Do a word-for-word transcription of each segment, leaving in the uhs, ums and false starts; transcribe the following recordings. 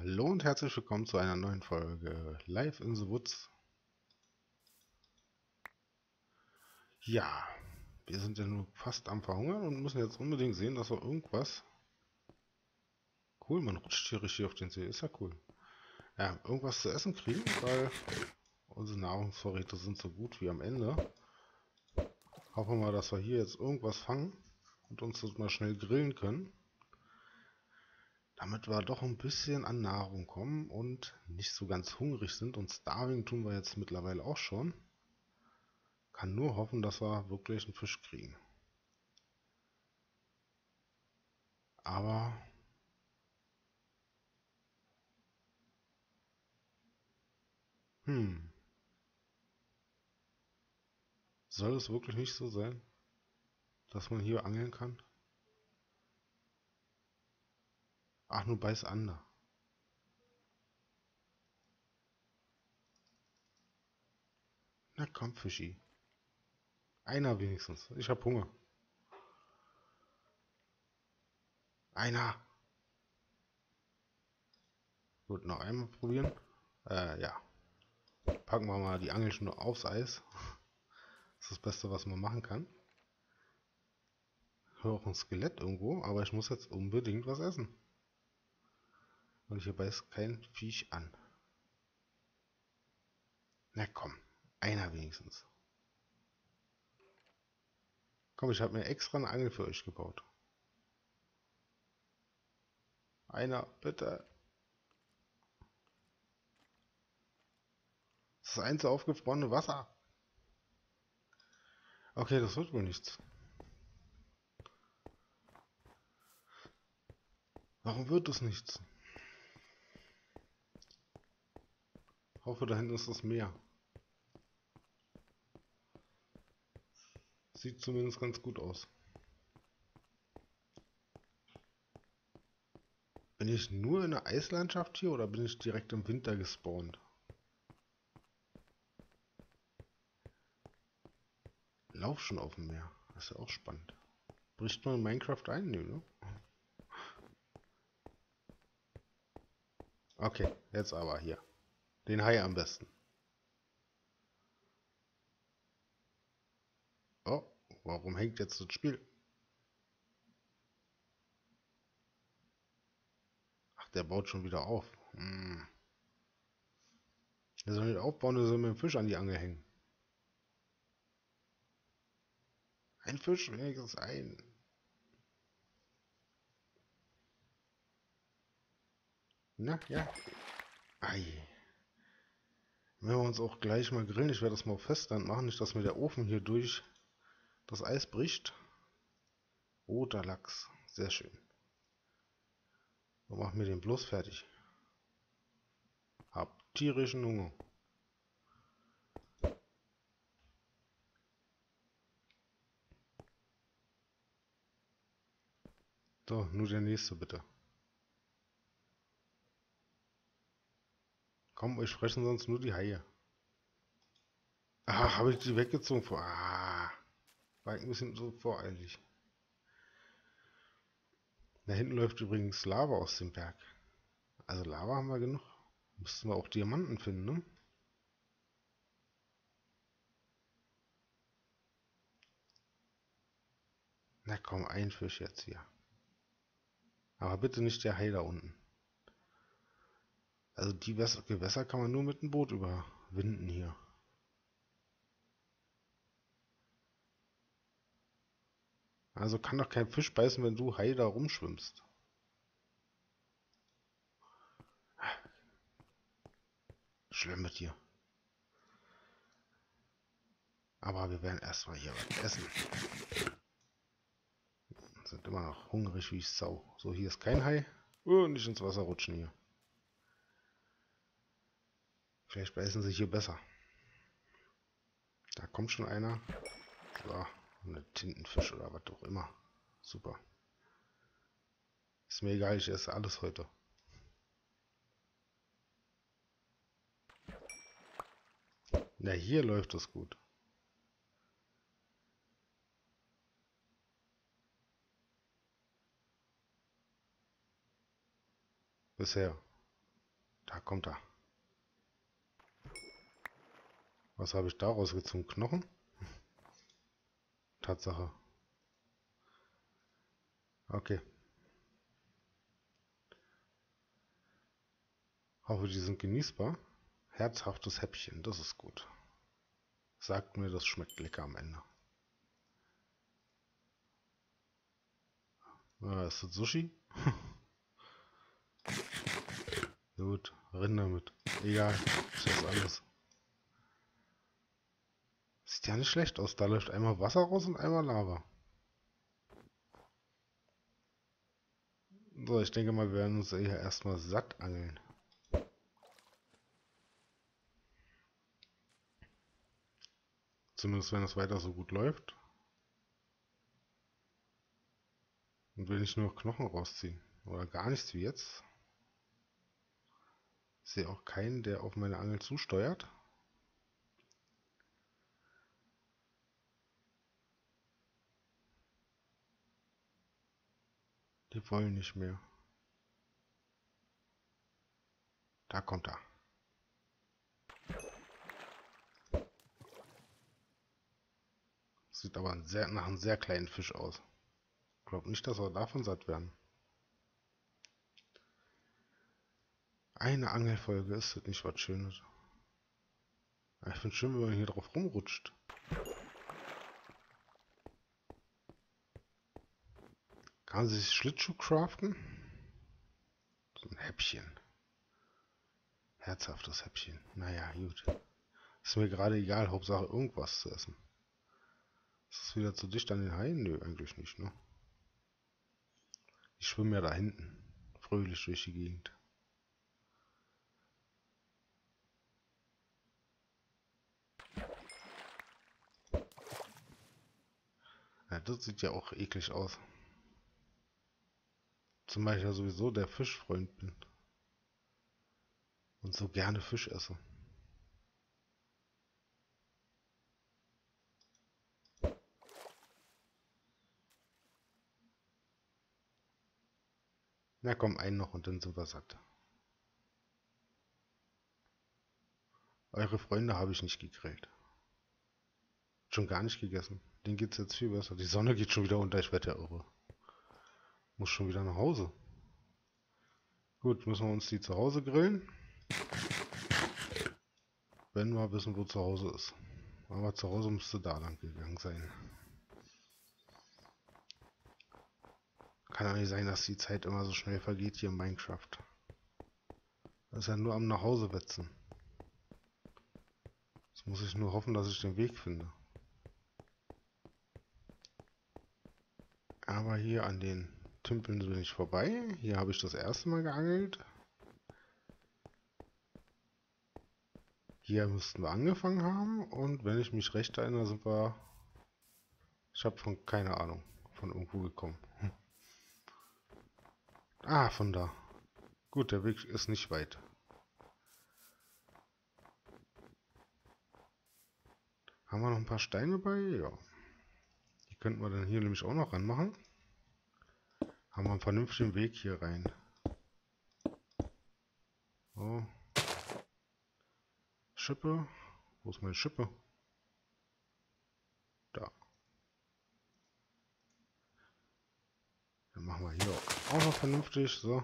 Hallo und herzlich willkommen zu einer neuen Folge Live in the Woods. Ja, wir sind ja nur fast am Verhungern und müssen jetzt unbedingt sehen, dass wir irgendwas... Cool, man rutscht hier richtig auf den See, ist ja cool. Ja, irgendwas zu essen kriegen, weil unsere Nahrungsvorräte sind so gut wie am Ende. Hoffen wir mal, dass wir hier jetzt irgendwas fangen und uns das mal schnell grillen können. Damit wir doch ein bisschen an Nahrung kommen und nicht so ganz hungrig sind. Und Starving tun wir jetzt mittlerweile auch schon. Kann nur hoffen, dass wir wirklich einen Fisch kriegen. Aber... Hm. Soll es wirklich nicht so sein, dass man hier angeln kann? Ach, nur beiß an. Na komm, Fischi. Einer wenigstens. Ich hab Hunger. Einer. Gut, noch einmal probieren. Äh, ja. Packen wir mal die Angelschnur aufs Eis. Das ist das Beste, was man machen kann. Ich höre auch ein Skelett irgendwo, aber ich muss jetzt unbedingt was essen. Und hier beißt kein Viech an. Na komm, einer wenigstens. Komm, ich habe mir extra eine Angel für euch gebaut. Einer, bitte. Das ist das einzige aufgefrorene Wasser. Okay, das wird wohl nichts. Warum wird es nichts? Ich hoffe, da hinten ist das Meer. Sieht zumindest ganz gut aus. Bin ich nur in der Eislandschaft hier oder bin ich direkt im Winter gespawnt? Lauf schon auf dem Meer. Das ist ja auch spannend. Bricht man in Minecraft ein? Nö, ne? Okay, jetzt aber hier. Den Hai am besten. Oh, warum hängt jetzt das Spiel? Ach, der baut schon wieder auf. Hm. Der soll nicht aufbauen, der soll mit dem Fisch an die Angel hängen. Ein Fisch, wenigstens ein. Na, ja. Ei. Wenn wir uns auch gleich mal grillen, ich werde das mal auf Festland machen, nicht dass mir der Ofen hier durch das Eis bricht. Roter Lachs, sehr schön. So machen wir den bloß fertig. Hab tierischen Hunger. So, nur der nächste bitte. Komm, euch fressen sonst nur die Haie. Ah, habe ich die weggezogen vor. Ah, war ein bisschen so voreilig. Da hinten läuft übrigens Lava aus dem Berg. Also Lava haben wir genug. Müssten wir auch Diamanten finden, ne? Na komm, ein Fisch jetzt hier. Aber bitte nicht der Hai da unten. Also die Gewässer kann man nur mit dem Boot überwinden hier. Also kann doch kein Fisch beißen, wenn du Hai da rumschwimmst. Schlimm mit dir. Aber wir werden erstmal hier was essen. Sind immer noch hungrig wie Sau. So, hier ist kein Hai. Oh, nicht ins Wasser rutschen hier. Vielleicht beißen sich hier besser. Da kommt schon einer. So, eine Tintenfisch oder was auch immer. Super. Ist mir egal, ich esse alles heute. Na, hier läuft es gut. Bisher. Da kommt er. Was habe ich da rausgezogen? Knochen? Tatsache. Okay. Hoffe, die sind genießbar. Herzhaftes Häppchen, das ist gut. Sagt mir, das schmeckt lecker am Ende. Ah, ist das Sushi? Gut, renn damit. Egal, ich esse alles. Sieht ja nicht schlecht aus. Da läuft einmal Wasser raus und einmal Lava. So, ich denke mal, wir werden uns hier erstmal satt angeln. Zumindest wenn es weiter so gut läuft. Und will ich nur noch Knochen rausziehen. Oder gar nichts wie jetzt. Ich sehe auch keinen, der auf meine Angel zusteuert. Die wollen nicht mehr. Da kommt er. Sieht aber sehr, nach einem sehr kleinen Fisch aus. Ich glaube nicht, dass wir davon satt werden. Eine Angelfolge ist das nicht was Schönes. Ich finde es schön, wenn man hier drauf rumrutscht. Kann man sich Schlittschuh craften? So ein Häppchen. Herzhaftes Häppchen. Naja, gut. Ist mir gerade egal, Hauptsache irgendwas zu essen. Ist es wieder zu dicht an den Haien? Nö, eigentlich nicht, ne? Ich schwimme ja da hinten. Fröhlich durch die Gegend. Ja, das sieht ja auch eklig aus. Zumal ich ja sowieso der Fischfreund bin. Und so gerne Fisch esse. Na komm, einen noch und dann sind wir satt. Eure Freunde habe ich nicht gegrillt. Schon gar nicht gegessen. Denen geht es jetzt viel besser. Die Sonne geht schon wieder unter, ich werde ja irre. Muss schon wieder nach Hause. Gut, müssen wir uns die zu Hause grillen. Wenn wir wissen, wo zu Hause ist. Aber zu Hause müsste da lang gegangen sein. Kann ja nicht sein, dass die Zeit immer so schnell vergeht hier in Minecraft. Das ist ja nur am Nachhause wetzen. Jetzt muss ich nur hoffen, dass ich den Weg finde. Aber hier an den Tümpeln bin ich vorbei. Hier habe ich das erste Mal geangelt. Hier müssten wir angefangen haben. Und wenn ich mich recht erinnere, sind wir... Ich habe von keine Ahnung, von irgendwo gekommen. Hm. Ah, von da. Gut, der Weg ist nicht weit. Haben wir noch ein paar Steine bei? Ja. Die könnten wir dann hier nämlich auch noch ranmachen. Haben wir einen vernünftigen Weg hier rein. So. Schippe. Wo ist meine Schippe? Da. Dann machen wir hier auch noch vernünftig. So.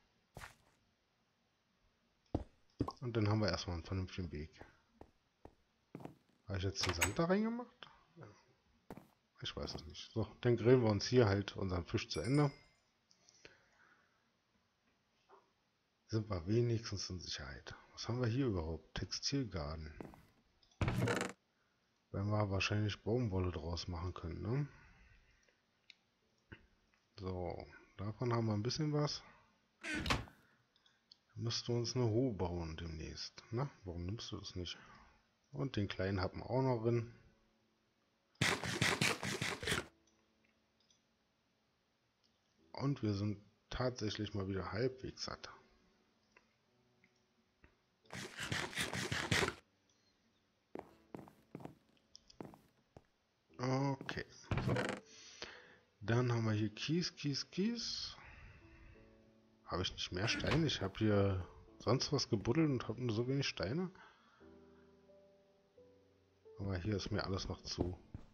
Und dann haben wir erstmal einen vernünftigen Weg. Habe ich jetzt den Sand da reingemacht? Ja. Ich weiß es nicht. So, dann grillen wir uns hier halt unseren Fisch zu Ende. Sind wir wenigstens in Sicherheit. Was haben wir hier überhaupt? Textilgarten. Werden wir wahrscheinlich Baumwolle draus machen können, ne? So, davon haben wir ein bisschen was. Müssten wir uns eine Hohe bauen demnächst. Na, warum nimmst du das nicht? Und den kleinen haben wir auch noch drin. Und wir sind tatsächlich mal wieder halbwegs satt. Okay. So. Dann haben wir hier Kies, Kies, Kies. Habe ich nicht mehr Steine? Ich habe hier sonst was gebuddelt und habe nur so wenig Steine. Aber hier ist mir alles noch zu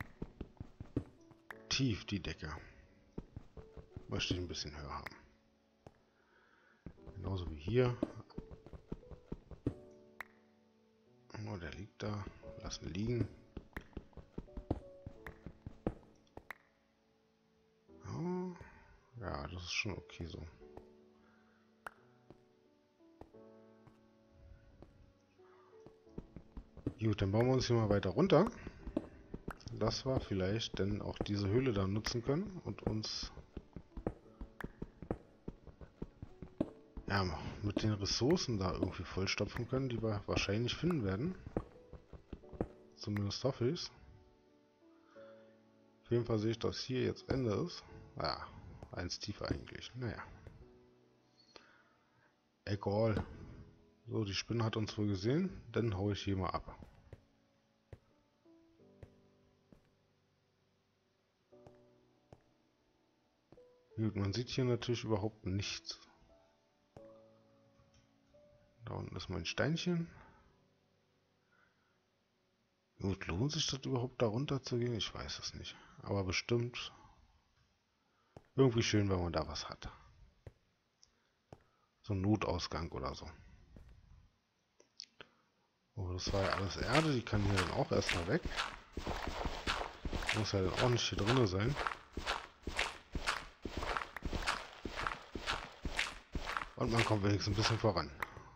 tief, die Decke. Möchte ich ein bisschen höher haben. Genauso wie hier. Oh, der liegt da. Lassen liegen. Oh, ja, das ist schon okay so. Gut, dann bauen wir uns hier mal weiter runter. Dass wir vielleicht dann auch diese Höhle da nutzen können und uns ja, mit den Ressourcen da irgendwie vollstopfen können, die wir wahrscheinlich finden werden. Zumindest hoffe ich es. Auf jeden Fall sehe ich, dass hier jetzt Ende ist. Ja, eins tiefer eigentlich. Naja. Egal. So, die Spinne hat uns wohl gesehen. Dann haue ich hier mal ab. Gut, man sieht hier natürlich überhaupt nichts. Da unten ist mein Steinchen. Gut, lohnt sich das überhaupt da runter zu gehen? Ich weiß es nicht. Aber bestimmt irgendwie schön, wenn man da was hat. So ein Notausgang oder so. Oh, das war ja alles Erde. Die kann hier dann auch erstmal weg. Muss ja dann auch nicht hier drin sein. Und man kommt wenigstens ein bisschen voran.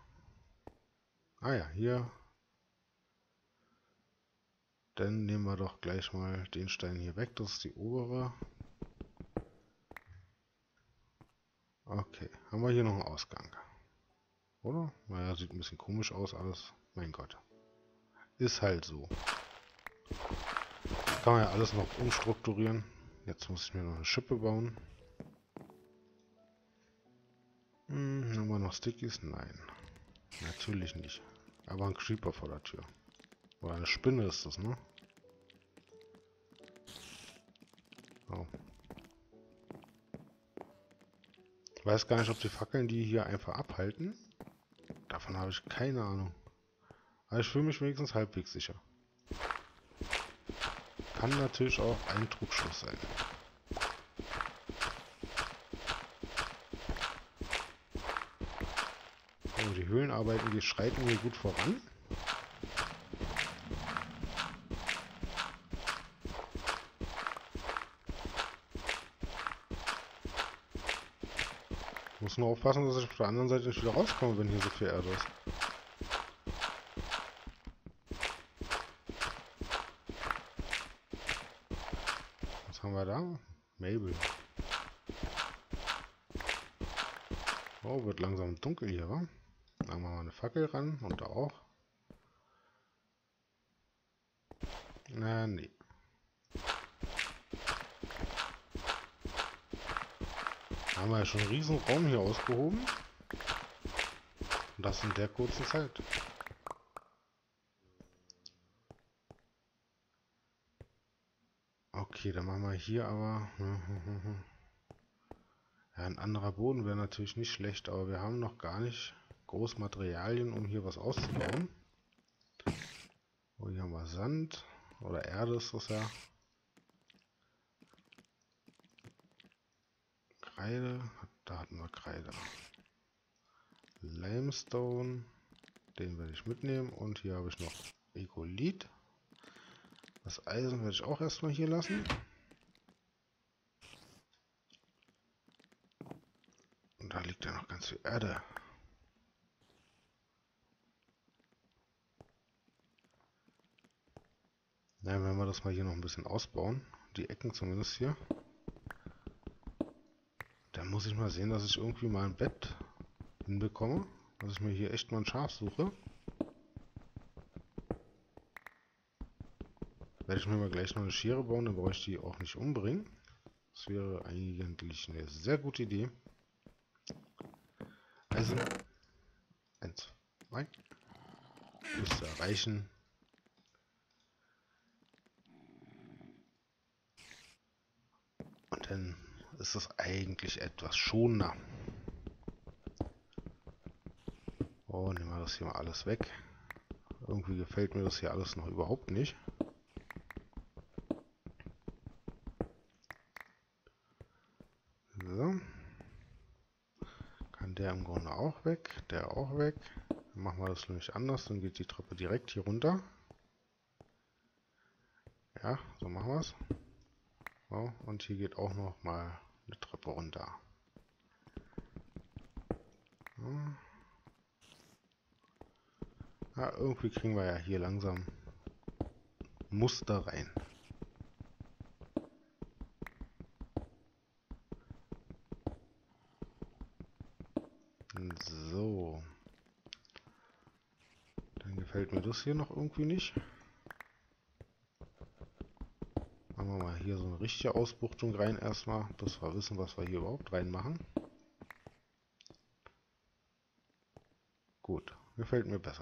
Ah ja, hier. Dann nehmen wir doch gleich mal den Stein hier weg. Das ist die obere. Okay, haben wir hier noch einen Ausgang. Oder? Naja, sieht ein bisschen komisch aus alles. Mein Gott. Ist halt so. Kann man ja alles noch umstrukturieren. Jetzt muss ich mir noch eine Schippe bauen. Hm, haben wir noch Stickies? Nein. Natürlich nicht. Aber ein Creeper vor der Tür. Oder eine Spinne ist das, ne? Oh. Ich weiß gar nicht, ob die Fackeln die hier einfach abhalten. Davon habe ich keine Ahnung. Aber ich fühle mich wenigstens halbwegs sicher. Kann natürlich auch ein Trugschluss sein. Oh, die Höhlenarbeiten, die schreiten hier gut voran. Ich muss nur aufpassen, dass ich auf der anderen Seite nicht wieder rauskomme, wenn hier so viel Erde ist. Was haben wir da? Mabel. Oh, wird langsam dunkel hier, wa? Dann machen wir eine Fackel ran und da auch. Na, nee. Da haben wir ja schon einen riesen Raum hier ausgehoben. Und das in der kurzen Zeit. Okay, dann machen wir hier aber... Ja, ein anderer Boden wäre natürlich nicht schlecht, aber wir haben noch gar nicht groß Materialien, um hier was auszubauen. Oh, hier haben wir Sand. Oder Erde ist das ja. Kreide. Da hatten wir Kreide. Limestone. Den werde ich mitnehmen. Und hier habe ich noch Egolit. Das Eisen werde ich auch erstmal hier lassen. Und da liegt ja noch ganz viel Erde. Na, wenn wir das mal hier noch ein bisschen ausbauen, die Ecken zumindest hier, dann muss ich mal sehen, dass ich irgendwie mal ein Bett hinbekomme, dass ich mir hier echt mal ein Schaf suche. Werde ich mir mal gleich noch eine Schere bauen, dann brauche ich die auch nicht umbringen. Das wäre eigentlich eine sehr gute Idee. Also, eins, zwei, müsste erreichen. Und dann ist es eigentlich etwas schonender. So, nehmen wir das hier mal alles weg. Irgendwie gefällt mir das hier alles noch überhaupt nicht. So. Kann der im Grunde auch weg, der auch weg. Dann machen wir das nämlich anders, dann geht die Treppe direkt hier runter. Ja, so machen wir es. So, und hier geht auch noch mal eine Treppe runter. So. Ja, irgendwie kriegen wir ja hier langsam Muster rein. So. Dann gefällt mir das hier noch irgendwie nicht. Machen wir mal hier so eine richtige Ausbuchtung rein erstmal, bis wir wissen, was wir hier überhaupt reinmachen. Gut, gefällt mir besser.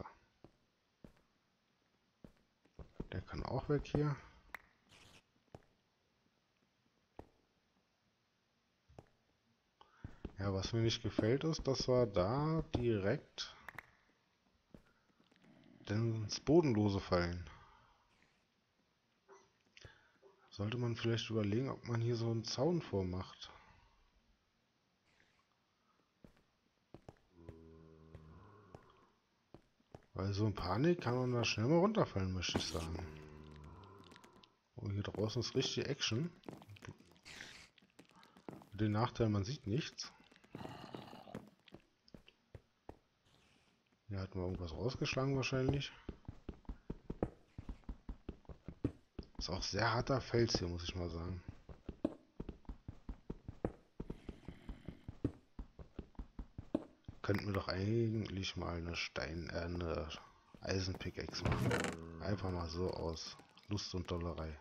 Der kann auch weg hier. Ja, was mir nicht gefällt ist, dass wir da direkt ins Bodenlose fallen. Sollte man vielleicht überlegen, ob man hier so einen Zaun vormacht. Weil so in Panik kann man da schnell mal runterfallen, möchte ich sagen. Oh, hier draußen ist richtig Action. Den Nachteil, man sieht nichts. Hier hat man irgendwas rausgeschlagen wahrscheinlich. Ist auch sehr harter Fels hier, muss ich mal sagen. Könnten wir doch eigentlich mal eine Stein, äh, eine Eisenpickaxe machen. Einfach mal so aus Lust und Dollerei.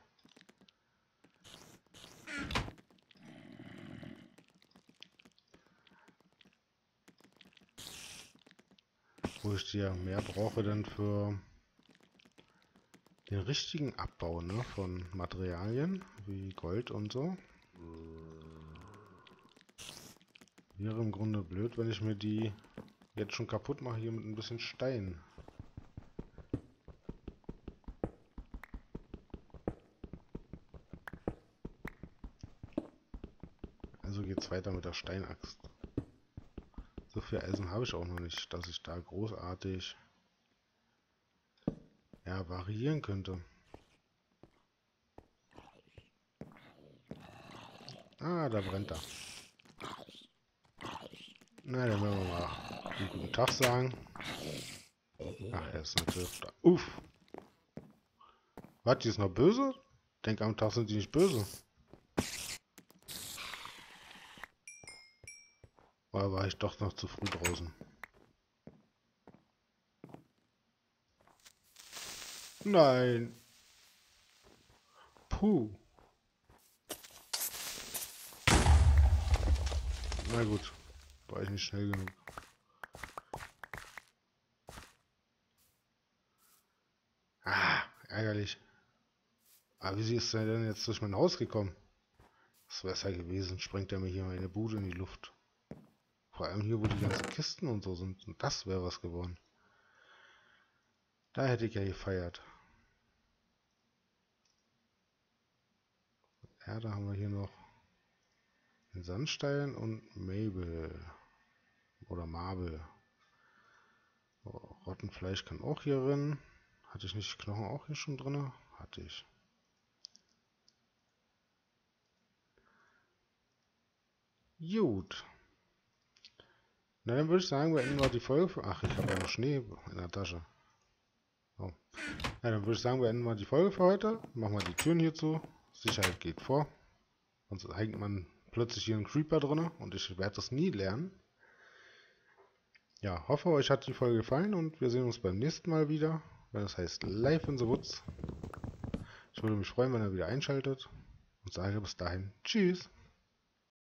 Wo ich die ja mehr brauche dann für den richtigen Abbau, ne, von Materialien wie Gold und so. Wäre im Grunde blöd, wenn ich mir die jetzt schon kaputt mache hier mit ein bisschen Stein. Also geht's weiter mit der Steinaxt. So viel Eisen habe ich auch noch nicht, dass ich da großartig ja, variieren könnte. Ah, da brennt er. Na, dann werden wir mal einen guten Tag sagen. Ach, er ist natürlich da. Uff. Was, die ist noch böse? Denk, am Tag sind die nicht böse. Oder war ich doch noch zu früh draußen? Nein. Puh. Na gut. War ich nicht schnell genug. Ah, ärgerlich. Aber wie ist er denn jetzt durch mein Haus gekommen? Das wäre es ja gewesen. Sprengt er mir hier meine Bude in die Luft. Vor allem hier, wo die ganzen Kisten und so sind. Und das wäre was geworden. Da hätte ich ja gefeiert. Ja, da haben wir hier noch den Sandstein und Mabel. Oder Marble. Oh, Rottenfleisch kann auch hier rein. Hatte ich nicht Knochen auch hier schon drin? Hatte ich. Gut. Na, dann würde ich sagen, beenden wir die Folge für... Ach, ich habe ja noch Schnee in der Tasche. Oh. Ja, dann würde ich sagen, beenden wir die Folge für heute. Machen wir die Türen hier zu. Sicherheit geht vor. Sonst hängt man plötzlich hier einen Creeper drin und ich werde das nie lernen. Ja, hoffe, euch hat die Folge gefallen und wir sehen uns beim nächsten Mal wieder, wenn das heißt Life in the Woods. Ich würde mich freuen, wenn ihr wieder einschaltet und sage bis dahin Tschüss.